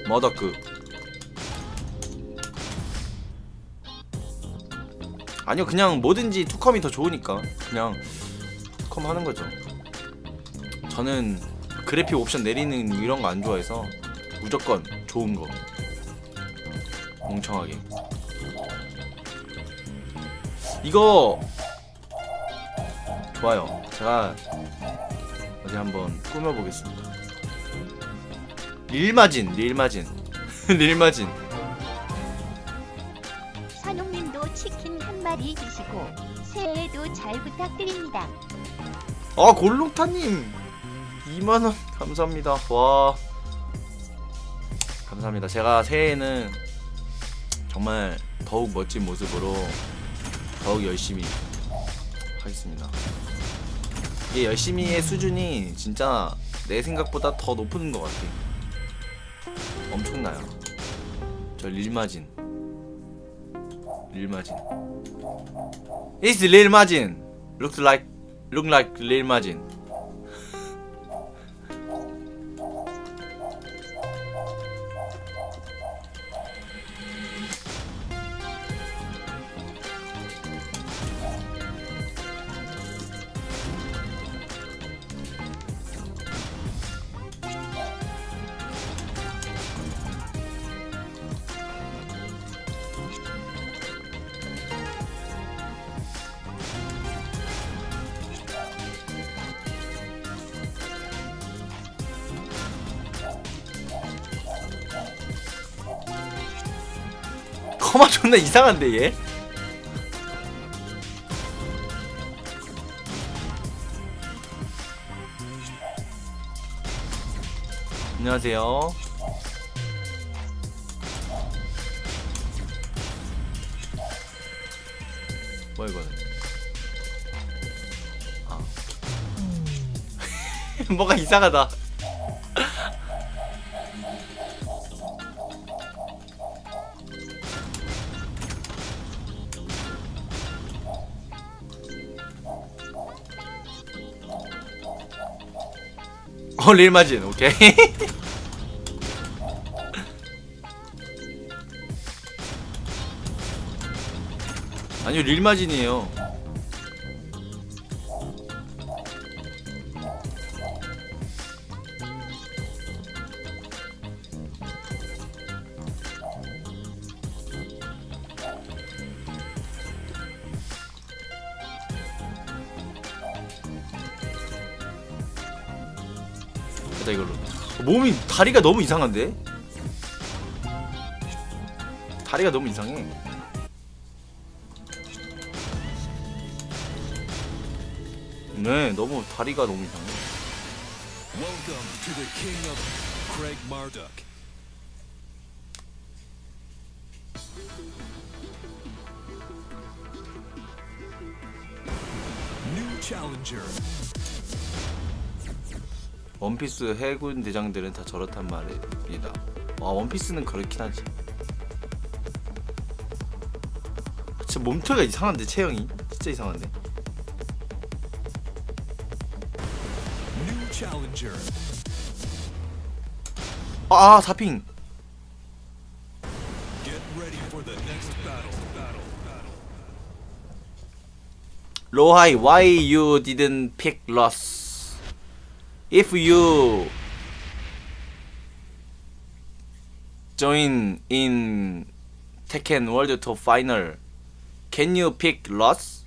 머더크. 아니요, 그냥 뭐든지 투컴이 더 좋으니까 그냥 투컴 하는 거죠. 저는 그래픽 옵션 내리는 이런 거 안 좋아해서 무조건 좋은 거. 멍청하게. 이거 좋아요. 제가 어디 한번 꾸며보겠습니다. 릴마진. 릴마진. 선웅님도 치킨 한 마리 드시고 새해에도 잘 부탁드립니다. 아, 골롱타님 2만원 감사합니다. 와, 감사합니다. 제가 새해에는 정말 더욱 멋진 모습으로 더욱 열심히 하겠습니다. 이게 열심히의 수준이 진짜 내 생각보다 더 높은 것 같아. 엄청나요. 저 릴마진. It's 릴마진. Look like 릴마진. 커마 존나 이상한데 얘? 안녕하세요. 뭐야 이거는? 아. 뭐가 이상하다. 릴마진. 오케이. 아니요, 릴마진이에요. 이걸로. 몸이 다리가 너무 이상한데? 다리가 너무 이상해. 네, 너무 다리가 너무 이상해. Welcome to the King of Craig Marduk. New challenger. 원피스 해군 대장들은 다 저렇단 말입니다. 와, 원피스는 그렇긴 하지. 진짜 몸통가 이상한데, 체형이 진짜 이상한데. New challenger. 아, 사핑. Get ready for the next battle. 로하이, why you didn't pick loss? If you join in Tekken World Tour Final, can you pick loss?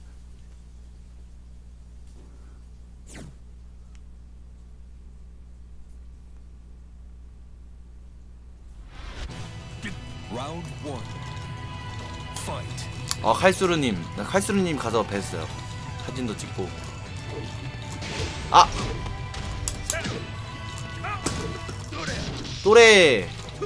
Round 1. Fight. 아, 칼수르님. 나 칼수르님 가서 뵀어요. 사진도 찍고. 아! 또래!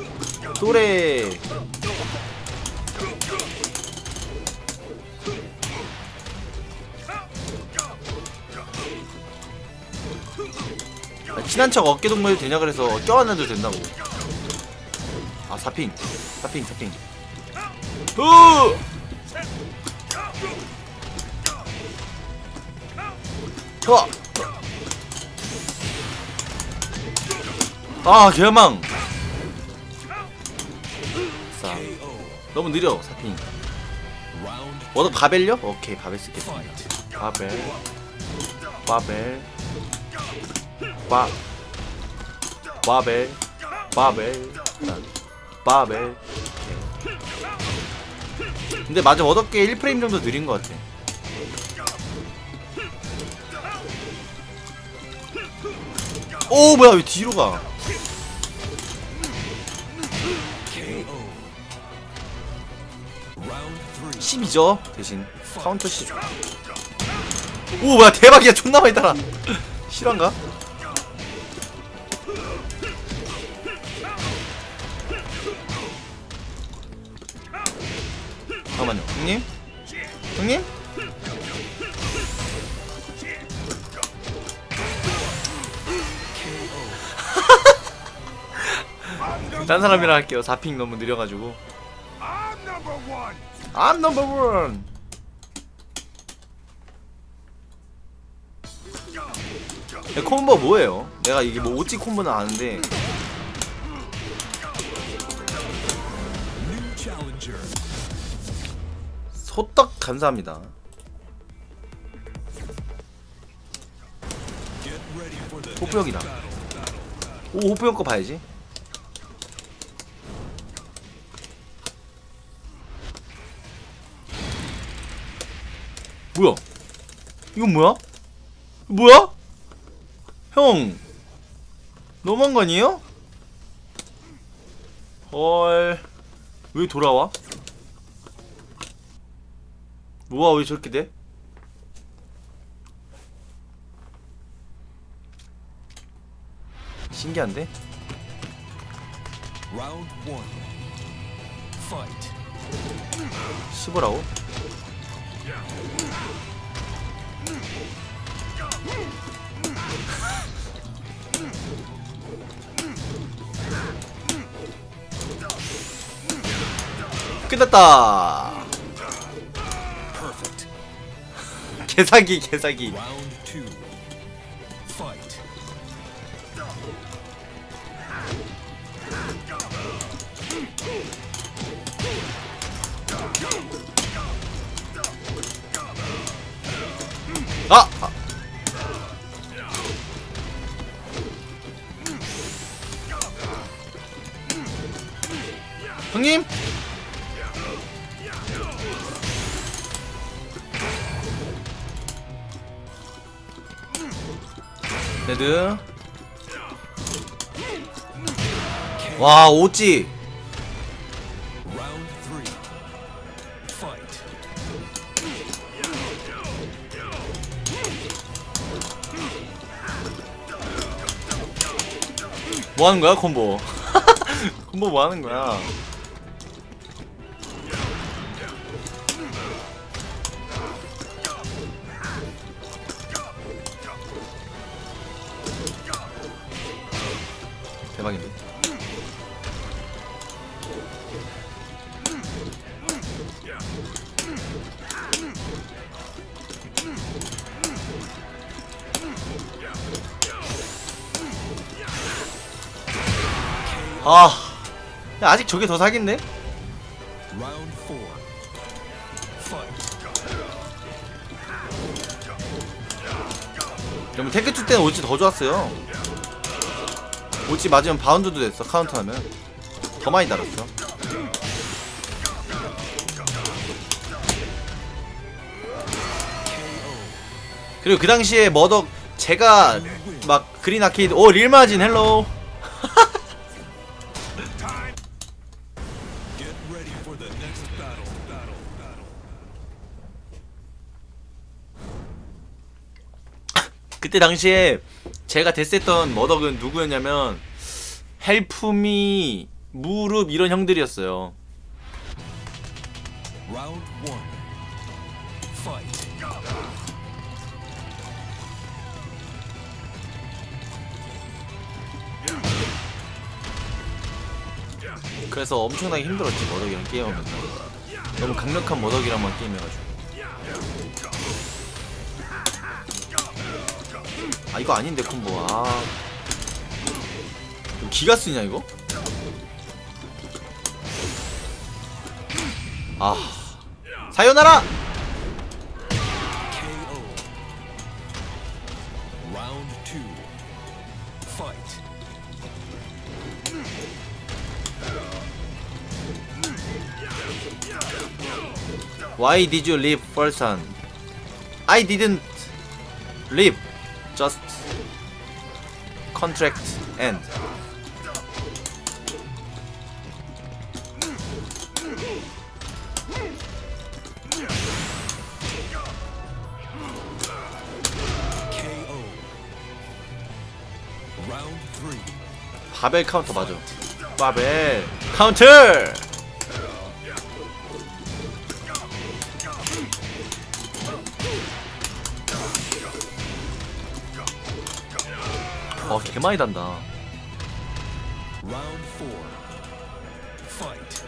친한 척 어깨 동무해도 되냐 그래서 껴안아도 된다고. 아, 사핑. 아, 개망. 너무 느려 사핑. Round 워덕 바벨요? 오케이 바벨 쓰겠습니다. 바벨 바벨 바벨 바벨 바벨. 오케이. 근데 맞아 워덕게 1프레임 정도 느린 것 같아. 오 뭐야 왜 뒤로 가? KO. Round 3. 10이죠 대신 카운터 10. 오 뭐야 대박이야 존나 많이 달아. 실화인가? 잠깐만요 형님? 형님? 딴 사람이랑 할게요. 4핑 너무 느려가지고. I'm number one. 콤보 뭐예요? 내가 이게 뭐 오찌 콤보는 아는데. New challenger. 소떡 감사합니다. Get ready for the 호프형이다. next battle. 오 호프형 거 봐야지. 뭐야? 이건 뭐야? 뭐야? 형 너무한 거 아니에요? 헐 왜 돌아와? 뭐야 왜 저렇게 돼? 신기한데? Round 1. Fight. 씹으라고? 끝났다. Perfect. 개사기 개사기. Round 2. Fight. 아! 형님? 레드. 와 오찌. Round 3. Fight. 뭐 하는 거야 콤보? 콤보 뭐 하는 거야? 대박인데. 아, 야, 아직 저게 더 사기인데? Round 4. Fight. 그러면 테크2 때는 오찌 더 좋았어요. 오찌 맞으면 바운드도 됐어. 카운터 하면 더 많이 달았어. 그리고 그 당시에 머덕 제가 막 그린 아케이드 오 릴마진 헬로우. Get ready for the next battle. 그때 당시에 제가 데스했던 머덕은 누구였냐면 헬프미, 무릎 이런 형들이었어요. Round 1. Fight. 그래서 엄청나게 힘들었지 머덕이랑 게임하면서. 너무 강력한 머덕이랑만 게임해가지고. 아 이거 아닌데 콤보. 아 이거 기가 쓰냐 이거? 아, 사요나라. KO. Round 2. Fight. Why did you leave first son? I didn't leave. Just contract end. KO. Round 3. 바벨 카운터 맞아. 바벨 카운터. 개 많이 단다. Round 4. Fight.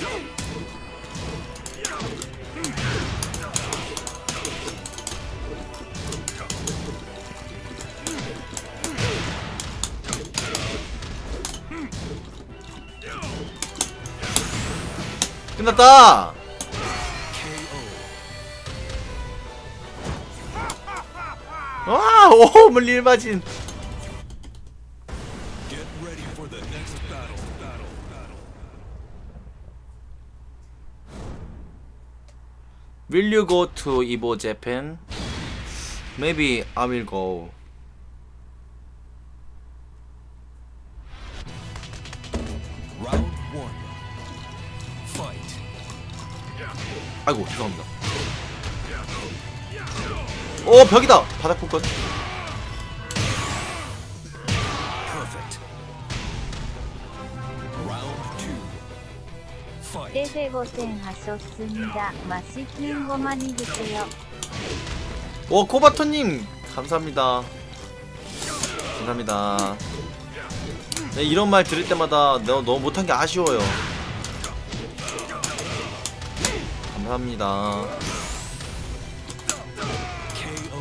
끝났다. KO. 와, 오, 물릴 맞은. Get ready for the next battle. Will you go to Evo Japan? Maybe I will go. Round 1. Fight. 아이고, 죄송합니다. 오, 벽이다. 바닥 볼것. Perfect. Round 2. Fight. 떼세 고생하셨습니다. 맛있는 거 많이 드세요. 오, 코바토님 감사합니다. 감사합니다. 네, 이런 말 들을 때마다 내가 너무 못한 게 아쉬워요. 감사합니다. KO.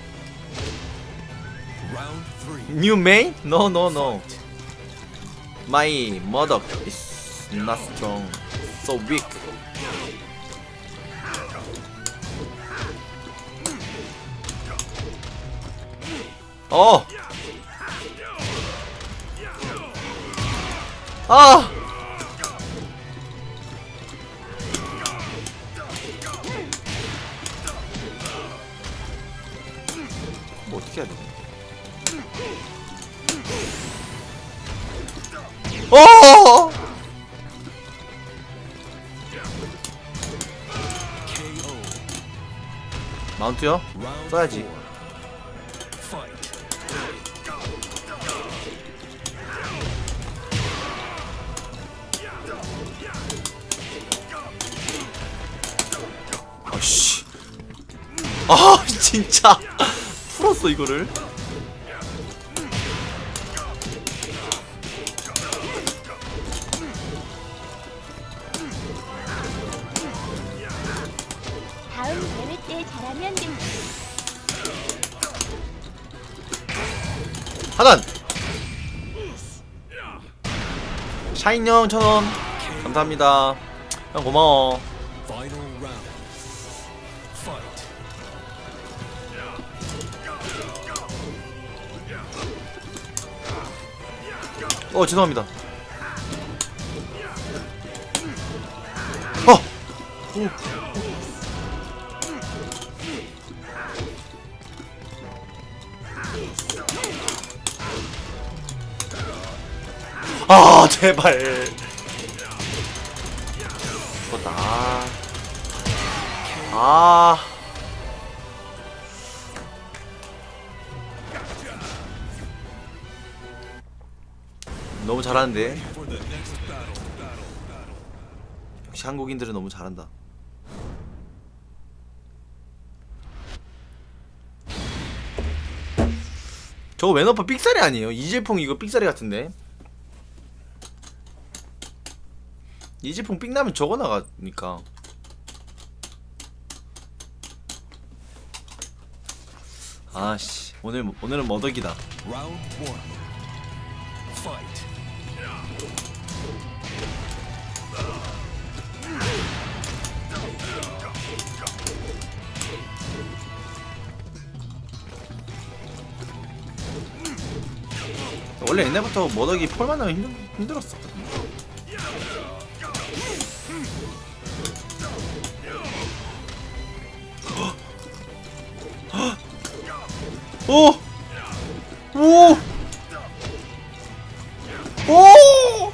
Round 3. New main? No, no, no. My mother is not strong, so weak. 어. 아. 뭐 어떻게 해야 되지? 어! KO. 마운트요? Round 써야지. 4. Fight. 아씨. 아, 진짜 풀었어 이거를. 다음 대회 때 잘하면 됩니다. 하단. 샤인형 1000원 감사합니다. 형 고마워. Final round. Fight. 죄송합니다. 어. 아, 제발. 죽었다. 아. 너무 잘하는데. For the next battle. 역시 한국인들은 너무 잘한다. 저거 웬어퍼 삑사리 아니에요? 이재풍 이거 삑사리 같은데. 이재풍 삑나면 저거 나가니까. 아씨, 오늘은 머더기다. Round 1. Fight. 원래 옛날부터 머더기 폴만 나면 힘들었었거든. 오! 오! 오!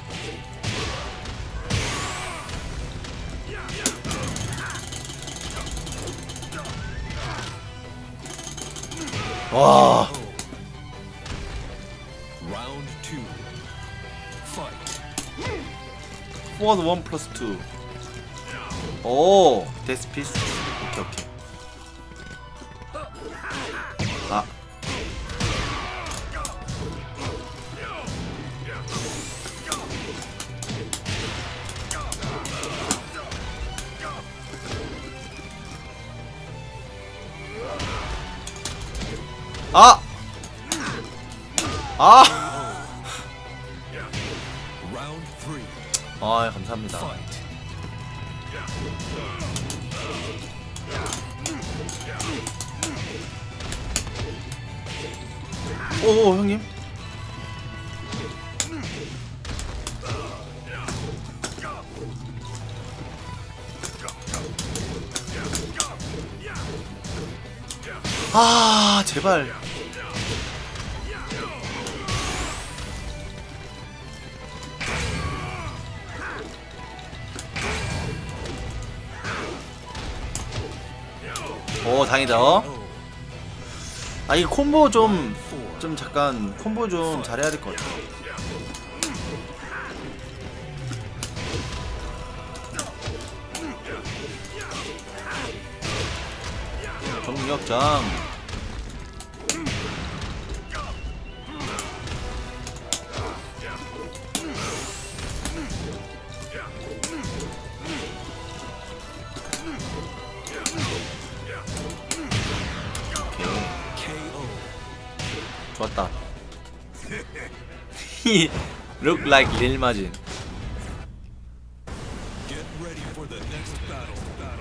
와. Round 2. Fight. 포워드 1 플러스 2. 오, 데스피스. 오케이, 오케이. 아. 아! 아! Round 3. 아, 감사합니다. Fight. 오, 형님. 아, 제발. 오, 다행이다. 아, 이 콤보 좀 잠깐 콤보 좀 잘해야 될 것 같아. 정력장. KO. 좋았다. Look like Lil Majin. Get ready for the next battle.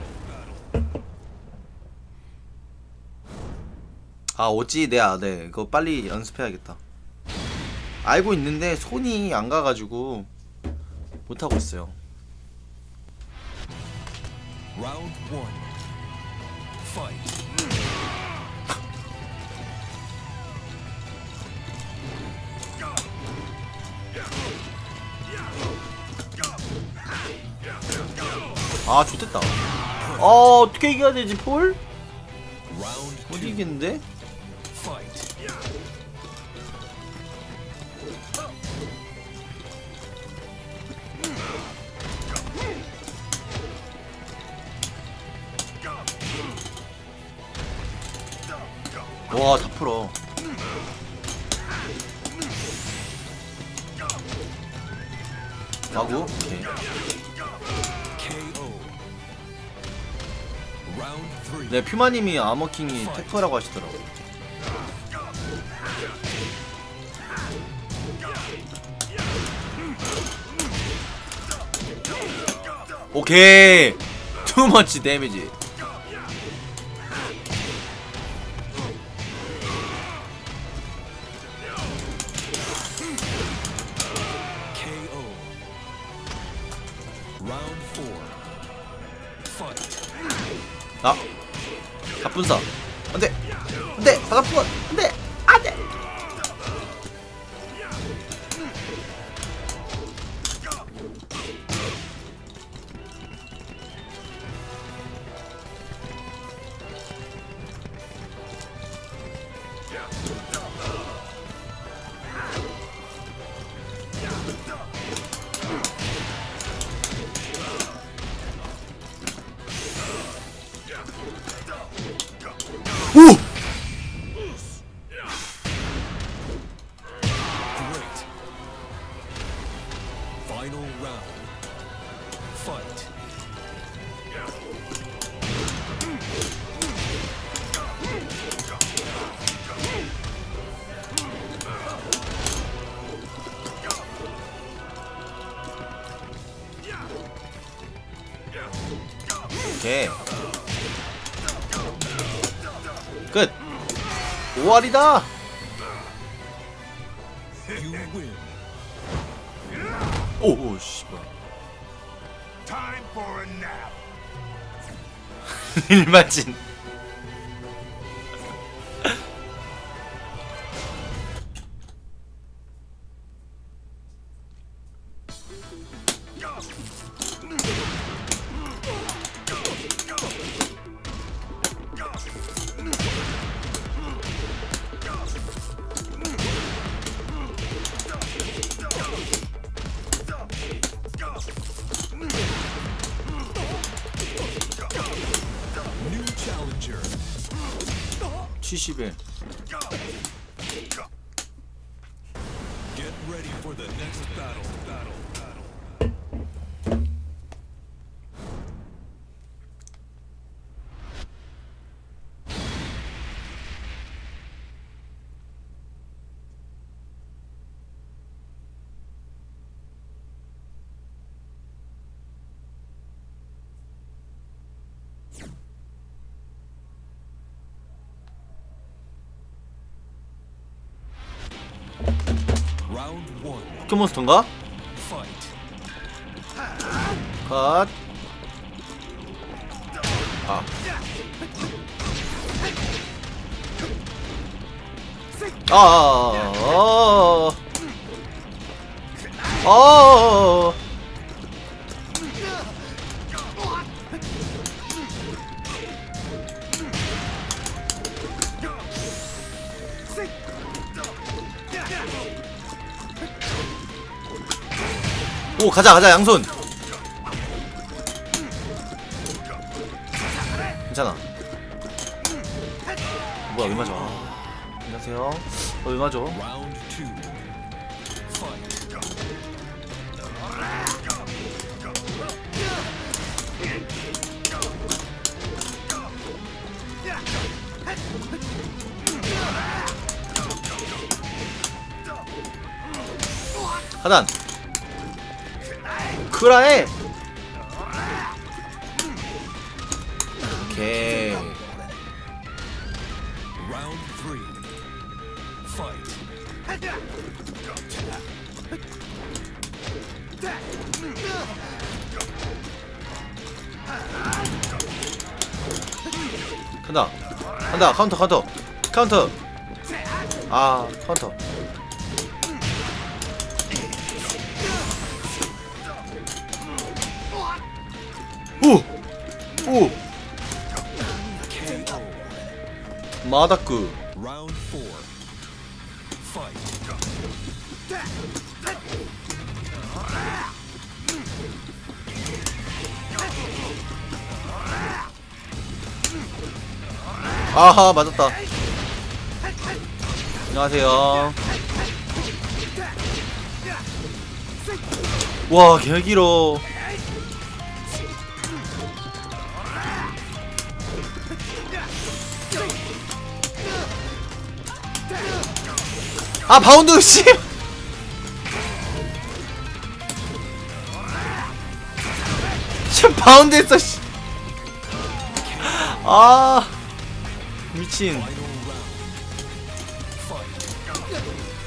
아, 어찌 네, 이거 빨리 연습해야겠다. 알고 있는데 손이 안 가가지고 못 하고 있어요. Round 1. Fight. 아, 좋됐다. 어떻게 이겨야 되지, 폴? Round 못 2. 이기겠는데? Fight. 와, 다 풀어. 마구? 오케이. KO. Round 3. 네, 퓨마님이 아머킹이 테크라고 하시더라고. 오케이. 투머치 데미지. KO. Round 4. Fight. 아, 갑분사. 안돼, 안돼, 바가분, 안돼, 안돼. 오! Great. Final round. Fight. 오케이. 끝. 5알이다. You win. 오 씨발. Time for a nap. 일마진. New challenger. 70에. Get ready for the next battle. Round 1. 포켓몬스터인가? Fight. 컷. 아. 오, 가자 양손. 괜찮아. 뭐야, 왜 맞아? 안녕하세요. 왜 맞아? Round 2. Fight. 하단. 크라에. 오케이. Round 3. Fight. 간다. 카운터. 아, 카운터. 오. KO. 마다크. Round 4. Fight. 아하, 맞았다. 안녕하세요. 와, 개길어. 아, 바운드 씨. 씨, 바운드 했어 씨. 아, 미친. Final round. Fight.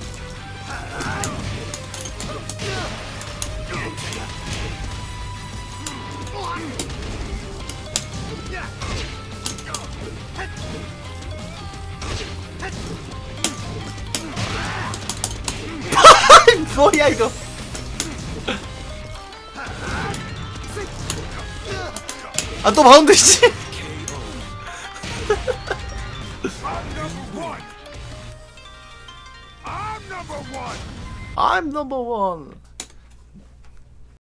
뭐야 이거. 아, 또 바운드 씨. I'm number one. I'm number one.